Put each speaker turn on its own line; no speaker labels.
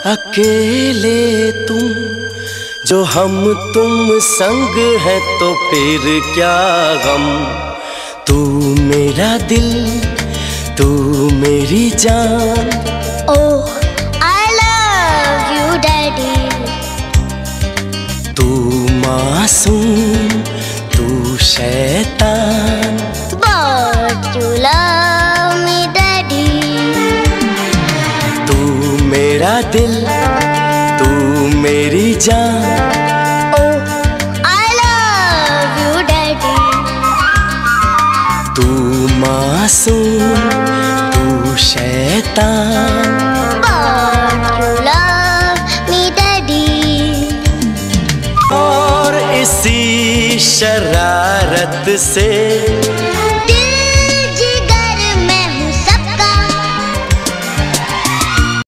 अकेले तुम जो हम तुम संग है तो फिर क्या गम। तू मेरा दिल, तू मेरी जान।
Oh I love you daddy.
तू मासूम, तू शैतान।
But you love me daddy.
तू मेरा दिल, तू मेरी जान।
Oh I love you daddy.
तू मासूम, तू शैतान।
But you love me daddy.
और इसी शरारत से